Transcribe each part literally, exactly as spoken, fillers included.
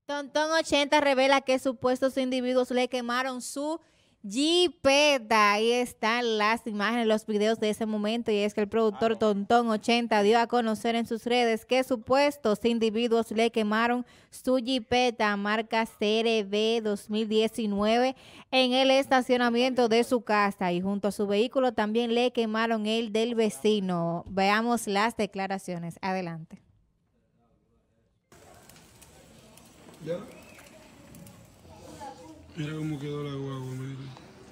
Tontón ochenta revela que supuestos individuos le quemaron su jipeta. Ahí están las imágenes, los videos de ese momento. Y es que el productor Tontón ochenta dio a conocer en sus redes que supuestos individuos le quemaron su jipeta marca C R V dos mil diecinueve en el estacionamiento de su casa. Y junto a su vehículo también le quemaron el del vecino. Veamos las declaraciones. Adelante. ¿Ya? Mira cómo quedó la guagua, mira.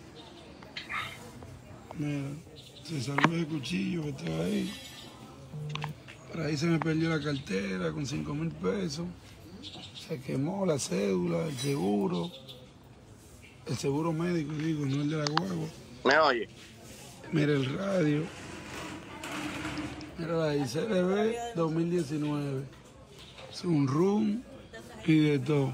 Mira, se salvó el cuchillo que estaba ahí. Por ahí se me perdió la cartera con cinco mil pesos. Se quemó la cédula, el seguro. El seguro médico, digo, no el de la guagua. ¿Me oye? Mira el radio. Mira ahí, C R V dos mil diecinueve. Es un room y de todo.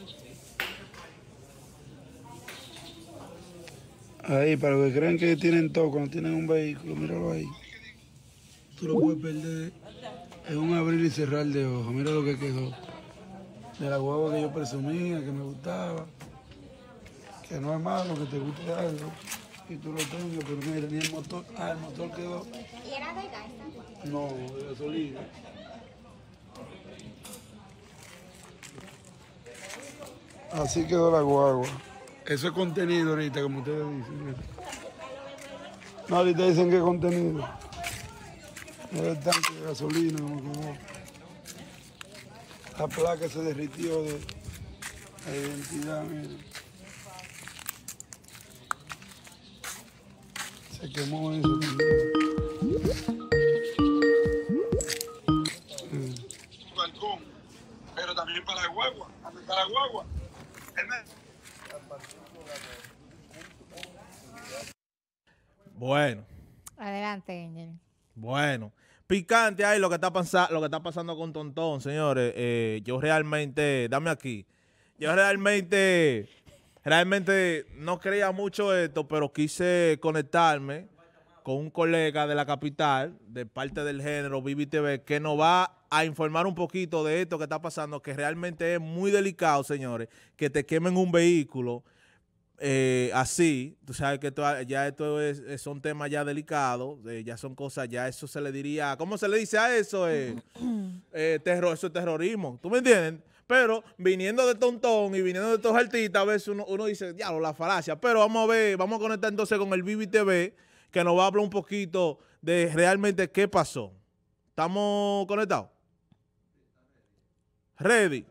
Ahí, para los que creen que tienen todo cuando tienen un vehículo, míralo ahí. Tú lo puedes perder en un abrir y cerrar de ojos. Mira lo que quedó. De la guagua que yo presumía, que me gustaba. Que no es malo que te guste algo y tú lo tengas, pero mira, ni el motor. Ah, el motor quedó. ¿Y era de gas? No, de gasolina. Así quedó la guagua. Eso es contenido ahorita, como ustedes dicen. Mira. No, ahorita dicen que es contenido. Mira el tanque de gasolina, como quedó. La placa se derritió de la identidad, mira. Se quemó eso también. Balcón, pero también para la guagua. Para la guagua. Bueno. Adelante, Angel. Bueno. Picante ahí lo que está pasando, lo que está pasando con Tontón, señores. Eh, yo realmente, dame aquí. Yo realmente, realmente no creía mucho esto, pero quise conectarme con un colega de la capital, de parte del género Vivi T V, que nos va a informar un poquito de esto que está pasando, que realmente es muy delicado, señores, que te quemen un vehículo eh, así. Tú sabes que esto, ya esto es, son temas ya delicados, eh, ya son cosas, ya eso se le diría, ¿cómo se le dice a eso? Eh, eh, terror, eso es terrorismo, ¿tú me entiendes? Pero viniendo de Tontón y viniendo de estos artistas, a veces uno, uno dice, diablo, la falacia. Pero vamos a ver, vamos a conectar entonces con el Vivi T V, que nos va a hablar un poquito de realmente qué pasó. ¿Estamos conectados? ¿Ready?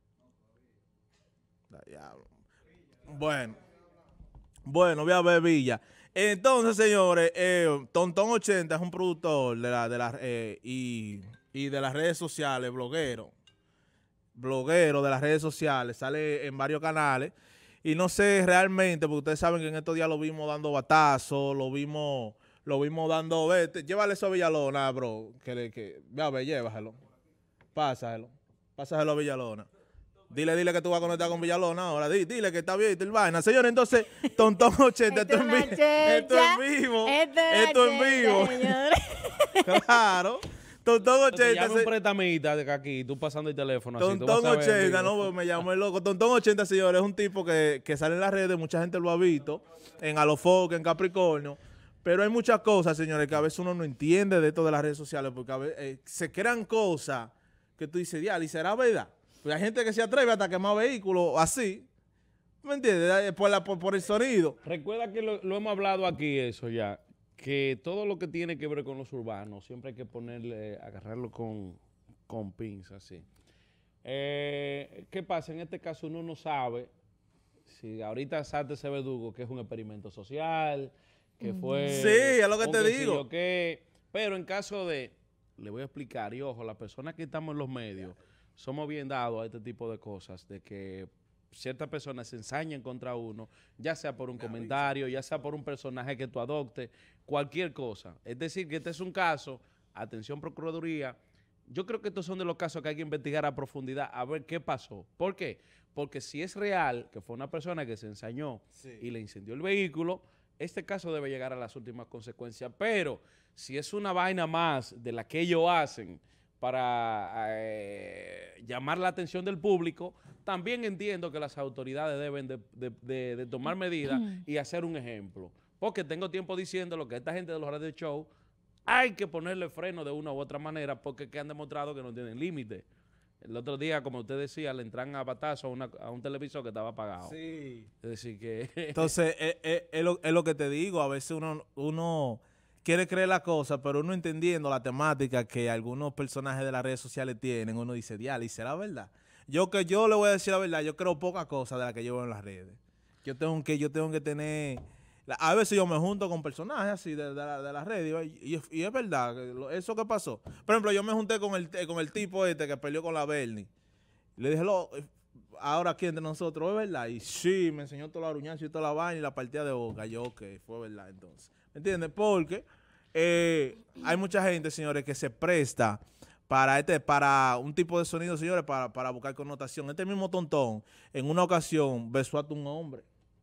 Bueno. Bueno, voy a ver Villa. Entonces, señores, eh, Tontón ochenta es un productor de la, de la, eh, y, y de las redes sociales, bloguero. Bloguero de las redes sociales, sale en varios canales. Y no sé realmente, porque ustedes saben que en estos días lo vimos dando batazos, lo vimos, lo vimos dando, vete, llévale eso a Villalona, bro, que, que, a ver, llévaselo, pásaselo, pásaselo a Villalona. Dile, dile que tú vas a conectar con Villalona ahora, dile, dile que está bien, el vaina. Señores, entonces, Tontón ochenta, esto, esto, es esto es vivo, esto, esto es vivo, claro. Tontón ochenta. Llame un pretamita de aquí, tú pasando el teléfono. Tontón ochenta, no, me llamó el loco. Tontón ochenta, señores, es un tipo que, que sale en las redes, mucha gente lo ha visto, en Alofoque, en Capricornio. Pero hay muchas cosas, señores, que a veces uno no entiende de esto de las redes sociales, porque a veces eh, se crean cosas que tú dices, diablo, ¿y será verdad? Pues hay gente que se atreve hasta a quemar vehículos así. ¿Me entiendes? Por, la, por, por el sonido. Recuerda que lo, lo hemos hablado aquí, eso ya. Que todo lo que tiene que ver con los urbanos, siempre hay que ponerle, agarrarlo con, con pinzas, así. Eh, ¿Qué pasa? En este caso uno no sabe si ahorita salte ese verdugo, que es un experimento social, que fue... Sí, es lo que te digo. Que, pero en caso de, le voy a explicar, y ojo, las personas que estamos en los medios, somos bien dados a este tipo de cosas, de que ciertas personas se ensañan contra uno, ya sea por un comentario, ya sea por un personaje que tú adoptes, cualquier cosa. Es decir, que este es un caso, atención Procuraduría, yo creo que estos son de los casos que hay que investigar a profundidad, a ver qué pasó. ¿Por qué? Porque si es real que fue una persona que se ensañó sí. y le incendió el vehículo, este caso debe llegar a las últimas consecuencias. Pero si es una vaina más de la que ellos hacen para eh, llamar la atención del público, también entiendo que las autoridades deben de, de, de, de tomar medidas y hacer un ejemplo. Porque tengo tiempo diciendo lo que esta gente de los radio show hay que ponerle freno de una u otra manera porque que han demostrado que no tienen límite. El otro día, como usted decía, le entran a batazo a, una, a un televisor que estaba apagado. Sí. Es decir, que... Entonces, es, es, es, lo, es lo que te digo. A veces uno, uno quiere creer la cosa, pero uno entendiendo la temática que algunos personajes de las redes sociales tienen, uno dice, diale, ¿y será verdad? Yo que yo le voy a decir la verdad, yo creo pocas cosas de las que yo veo en las redes. Yo tengo que, yo tengo que tener... A veces yo me junto con personajes así de, de, la, de las redes y, y, y es verdad, eso que pasó. Por ejemplo, yo me junté con el, con el tipo este que peleó con la Bernie. Le dije, lo, ahora aquí entre nosotros, ¿es verdad? Y sí, me enseñó todo el aruñazo y toda la vaina y la partida de boca. Yo, ok, fue verdad entonces. ¿Me entiendes? Porque eh, hay mucha gente, señores, que se presta para este para un tipo de sonido, señores, para, para buscar connotación. Este mismo Tontón, en una ocasión, besó a un hombre.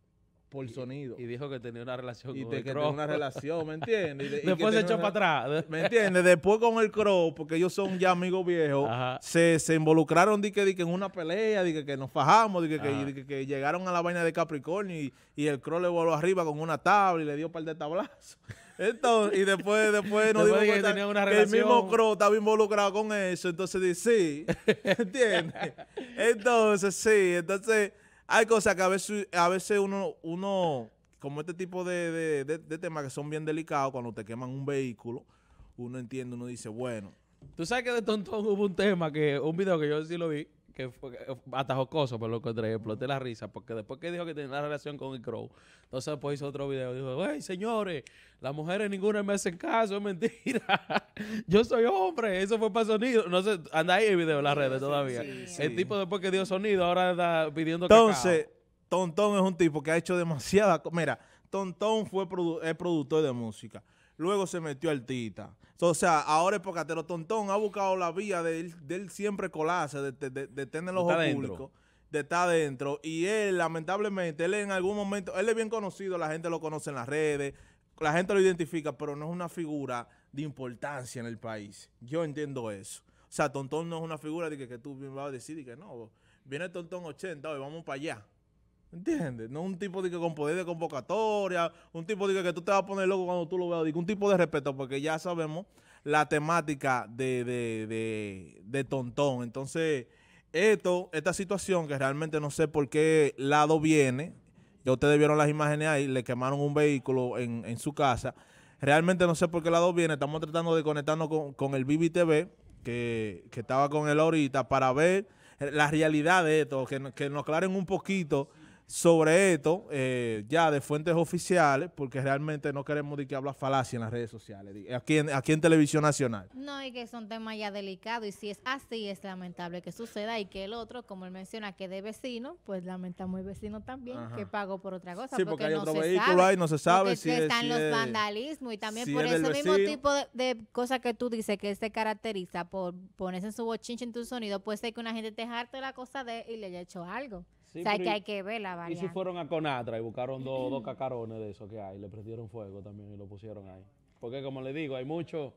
Por sonido. Y dijo que tenía una relación y con te, el que Crow. tenía una relación, ¿me entiendes? Y de, Después y se echó una, para atrás. ¿me entiendes? Después con el Crow, porque ellos son ya amigos viejos, se, se involucraron di que, di que en una pelea, di que, que nos fajamos, di que, que, di que, que llegaron a la vaina de Capricornio y, y el Crow le voló arriba con una tabla y le dio un par de tablazos. Entonces, y después, después nos dimos que, cuenta tenía una que relación. el mismo Crow estaba involucrado con eso. Entonces dice, sí, ¿entiendes? Entonces, sí, entonces hay cosas que a veces, a veces uno, uno como este tipo de, de, de, de temas que son bien delicados, cuando te queman un vehículo, uno entiende, uno dice, bueno. Tú sabes que de Tontón hubo un tema, que un video que yo sí lo vi, que fue hasta jocoso, por lo que encontré, exploté la risa, porque después que dijo que tenía una relación con el Crow, entonces después hizo otro video, dijo, hey, señores, las mujeres ninguna me hacen caso, es mentira, yo soy hombre, eso fue para sonido, no sé, anda ahí el video en las redes todavía, sí, sí. El tipo después que dio sonido, ahora está pidiendo Entonces, cacao. Tontón es un tipo que ha hecho demasiada... Mira, Tontón fue produ es productor de música. Luego se metió artista. O sea, ahora es pocatero. Tontón ha buscado la vía de él, de él siempre colarse, de, de, de, de tener los ojos públicos, de estar adentro. Y él, lamentablemente, él en algún momento... Él es bien conocido, la gente lo conoce en las redes, la gente lo identifica, pero no es una figura de importancia en el país. Yo entiendo eso. O sea, Tontón no es una figura de que, que tú vas a decir y que no, viene Tontón ochenta, hoy vamos para allá. ¿Entiendes? No un tipo de que con poder de convocatoria, un tipo de que, que tú te vas a poner loco cuando tú lo veas, digo, un tipo de respeto, porque ya sabemos la temática de, de, de, de Tontón. Entonces, esto, esta situación que realmente no sé por qué lado viene, ya ustedes vieron las imágenes ahí, le quemaron un vehículo en, en su casa, realmente no sé por qué lado viene, estamos tratando de conectarnos con, con el B B T V, que, que estaba con él ahorita, para ver la realidad de esto, que, que nos aclaren un poquito sobre esto, eh, ya de fuentes oficiales, porque realmente no queremos de que habla falacia en las redes sociales, aquí en, aquí en Televisión Nacional. No, y que son temas ya delicados, y si es así, es lamentable que suceda, y que el otro, como él menciona, que de vecino, pues lamentamos el vecino también, Ajá. que pagó por otra cosa. Sí, porque, porque hay no otro se vehículo sabe, ahí, no se sabe porque si es, es, están si los es, vandalismos, y también si por ese mismo vecino. tipo de, de cosas que tú dices, que él se caracteriza por ponerse en su bochinche en tu sonido, puede ser que una gente te jarte la cosa de y le haya hecho algo. Sí, o sea, pero que y, hay que ver la variante. Y si fueron a Conatra y buscaron dos, dos cacarones de esos que hay, le prendieron fuego también y lo pusieron ahí. Porque como le digo, hay mucho...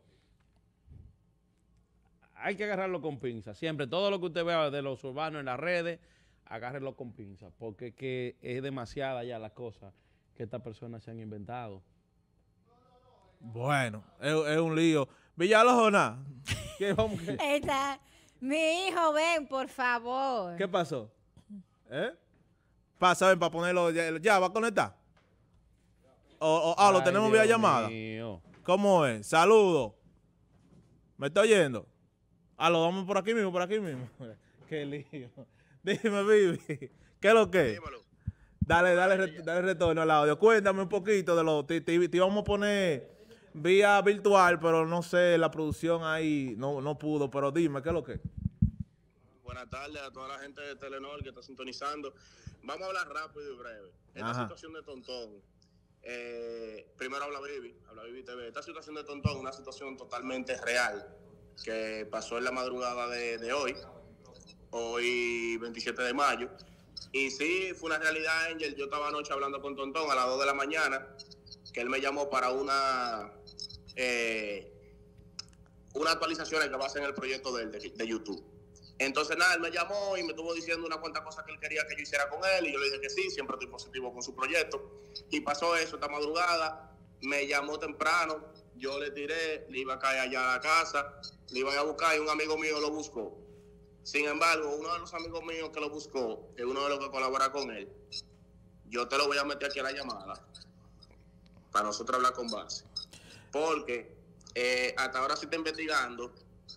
Hay que agarrarlo con pinzas. Siempre, todo lo que usted vea de los urbanos en las redes, agárrenlo con pinzas. Porque que es demasiada ya las cosas que estas personas se han inventado. Bueno, es, es un lío. Villalona, ¿qué vamos que? Está, mi hijo, ven, por favor. ¿Qué pasó? ¿Eh? Pasa, ven, para ponerlo, ya, ya ¿va a conectar? O, o, ah, lo Ay, tenemos Dios vía llamada. mío. ¿Cómo es? Saludos. ¿Me está oyendo? Ah, lo vamos por aquí mismo, por aquí mismo. Qué lío. Dime, Vivi, ¿qué es lo que? Dímelo. Dale, dale, dale retorno al audio. Cuéntame un poquito de lo... Te, te, te íbamos a poner vía virtual, pero no sé, la producción ahí no, no pudo. Pero dime, ¿qué es lo que? Buenas tardes a toda la gente de Telenor que está sintonizando. Vamos a hablar rápido y breve. Esta Ajá. situación de Tontón. Eh, primero habla Vivi, habla Vivi T V. Esta situación de Tontón es una situación totalmente real que pasó en la madrugada de, de hoy, hoy veintisiete de mayo. Y sí, fue una realidad, Angel. Yo estaba anoche hablando con Tontón a las dos de la mañana, que él me llamó para una... Eh, unas actualizaciones que va a hacer en el proyecto de, de, de YouTube. Entonces, nada, él me llamó y me estuvo diciendo una cuanta cosa que él quería que yo hiciera con él, y yo le dije que sí, siempre estoy positivo con su proyecto. Y pasó eso esta madrugada, me llamó temprano, yo le tiré, le iba a caer allá a la casa, le iban a buscar y un amigo mío lo buscó. Sin embargo, uno de los amigos míos que lo buscó, es uno de los que colabora con él, yo te lo voy a meter aquí a la llamada, para nosotros hablar con base. Porque eh, hasta ahora se está investigando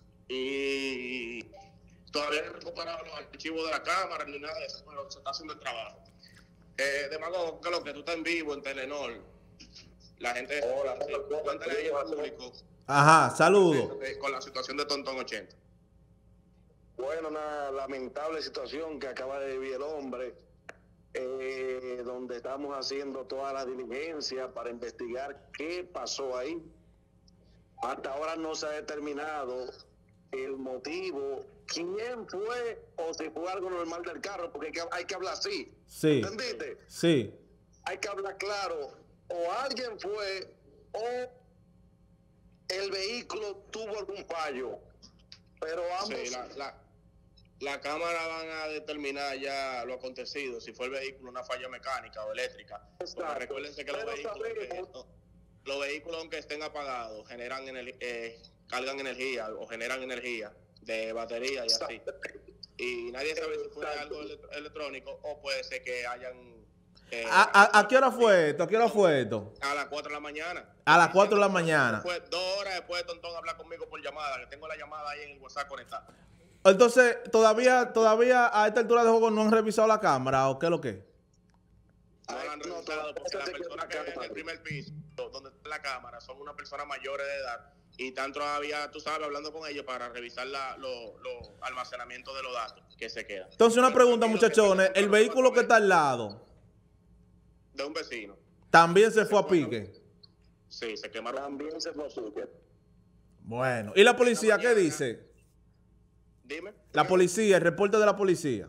y todavía no he recuperado los archivos de la cámara ni nada de eso, pero se está haciendo el trabajo. Eh, Demagogo, que lo que tú estás en vivo en Telenor, la gente Hola, sí, cuéntale ahí al público Ajá, saludos. eh, con la situación de Tontón ochenta. Bueno, una lamentable situación que acaba de vivir el hombre, eh, donde estamos haciendo toda la diligencia para investigar qué pasó ahí. Hasta ahora no se ha determinado el motivo, quién fue o si fue algo normal del carro, porque hay que, hay que hablar así. Sí. ¿Entendiste? Sí. Hay que hablar claro. O alguien fue o el vehículo tuvo algún fallo. Pero ambos... Sí, la, la, la cámara van a determinar ya lo acontecido, si fue el vehículo una falla mecánica o eléctrica. Porque recuérdense que los Pero vehículos, sabemos- que, los vehículos, aunque estén apagados, generan ener- eh, cargan energía o generan energía de batería y así. Y nadie sabe si fue Exacto. algo ele- electrónico o puede ser que hayan... eh, ¿A, a, a qué hora fue esto? ¿A qué hora fue esto? A las cuatro de la mañana. A las cuatro de la mañana. Fue dos horas después de Tontón hablar conmigo por llamada, que tengo la llamada ahí en el WhatsApp conectada. Entonces, ¿todavía todavía a esta altura de juego no han revisado la cámara o qué es lo que? No la han No, revisado porque las no, personas que ven en el primer piso, donde está la cámara, son unas personas mayores de edad y están todavía, tú sabes, hablando con ellos para revisar la, los lo almacenamientos de los datos que se quedan. Entonces, una Pero pregunta, tranquilo, que muchachones. tengo El un vehículo que está al documento lado de un vecino. también se fue a pique. Sí, se quemaron. También se fue a pique. Bueno. ¿Y la policía qué dice? Dime. La policía, el reporte de la policía.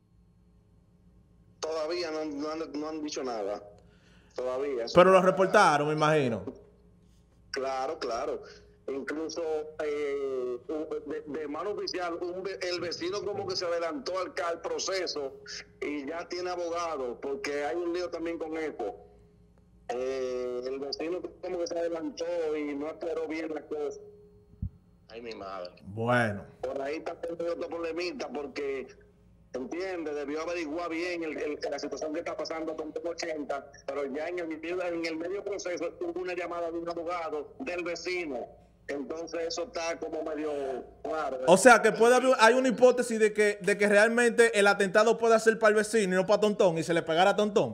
Todavía no, no han, no han dicho nada. Todavía. Pero lo reportaron, me imagino. Claro, claro. Incluso eh, un- de, de mano oficial, un ve- el vecino como que se adelantó al, ca- al proceso y ya tiene abogado, porque hay un lío también con eso. Eh, el vecino como que se adelantó y no aclaró bien la cosa. Ay, mi madre. Bueno. Por ahí está teniendo otro problemita porque, entiende, debió averiguar bien el, el- la situación que está pasando con ochenta, pero ya en el, medio- en el medio proceso hubo una llamada de un abogado del vecino. Entonces eso está como medio claro. O sea, que puede haber, hay una hipótesis de que, de que realmente el atentado pueda ser para el vecino y no para Tontón y se le pegara a Tontón.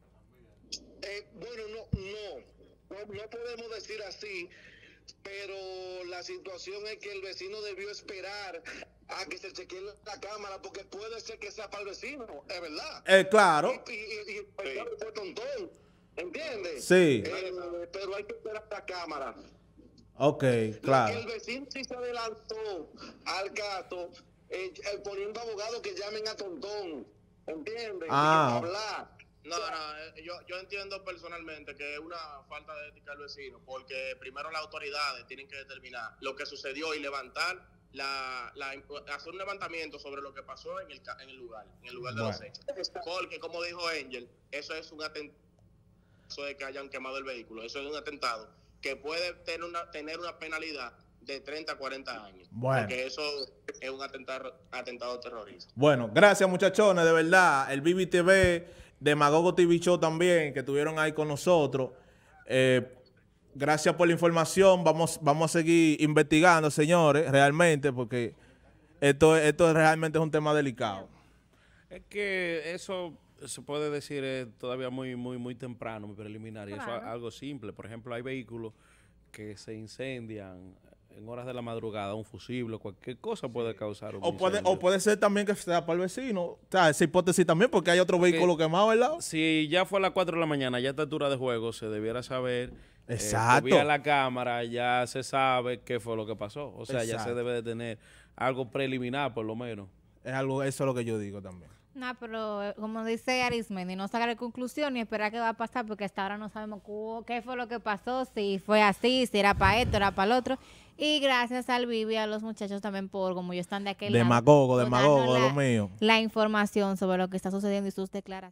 Eh, bueno, no, no, no, no podemos decir así, pero la situación es que el vecino debió esperar a que se chequee la cámara, porque puede ser que sea para el vecino, es verdad. Eh, claro. Y, y, y, y pues, claro, fue Tontón, ¿entiendes? Sí. Eh, pero hay que esperar la cámara. Ok, Lo claro. que el vecino sí se adelantó al caso, eh, eh, poniendo abogados que llamen a Tontón, ¿entiendes? Ah. Y hablar. No, no, eh, yo, yo entiendo personalmente que es una falta de ética del vecino, porque primero las autoridades tienen que determinar lo que sucedió y levantar, la, la hacer un levantamiento sobre lo que pasó en el, ca- en el lugar, en el lugar de los Bueno. hechos. Porque, como dijo Angel, eso es un atentado, eso de que hayan quemado el vehículo, eso es un atentado que puede tener una, tener una penalidad de treinta a cuarenta años. Bueno. Porque eso es un atentado, atentado terrorista. Bueno, gracias muchachones, de verdad. El B B T V, Demagogo T V Show también, que estuvieron ahí con nosotros. Eh, gracias por la información. Vamos, vamos a seguir investigando, señores, realmente, porque esto, esto realmente es un tema delicado. Es que eso se puede decir eh, todavía muy muy muy temprano, muy preliminar. Y eso Claro. es algo simple. Por ejemplo, hay vehículos que se incendian en horas de la madrugada, un fusible, cualquier cosa puede causar un O puede, incendio. o puede ser también que sea para el vecino. O sea, esa hipótesis también, porque hay otro vehículo quemado, ¿verdad? Si ya fue a las cuatro de la mañana, ya a esta altura de juego, se debiera saber. eh, Exacto. vía la cámara ya se sabe qué fue lo que pasó. O sea, ya Exacto. se debe de tener algo preliminar, por lo menos. Es algo, eso es lo que yo digo también. No, pero eh, como dice Arismendi, no sacar conclusión ni esperar qué va a pasar, porque hasta ahora no sabemos cu- qué fue lo que pasó, si fue así, si era para esto, era para el otro. Y gracias al Vivi y a los muchachos también por, como ellos están de aquel lado, Demagogo, por demagogo darnos de la- lo mío. la información sobre lo que está sucediendo y sus declaraciones.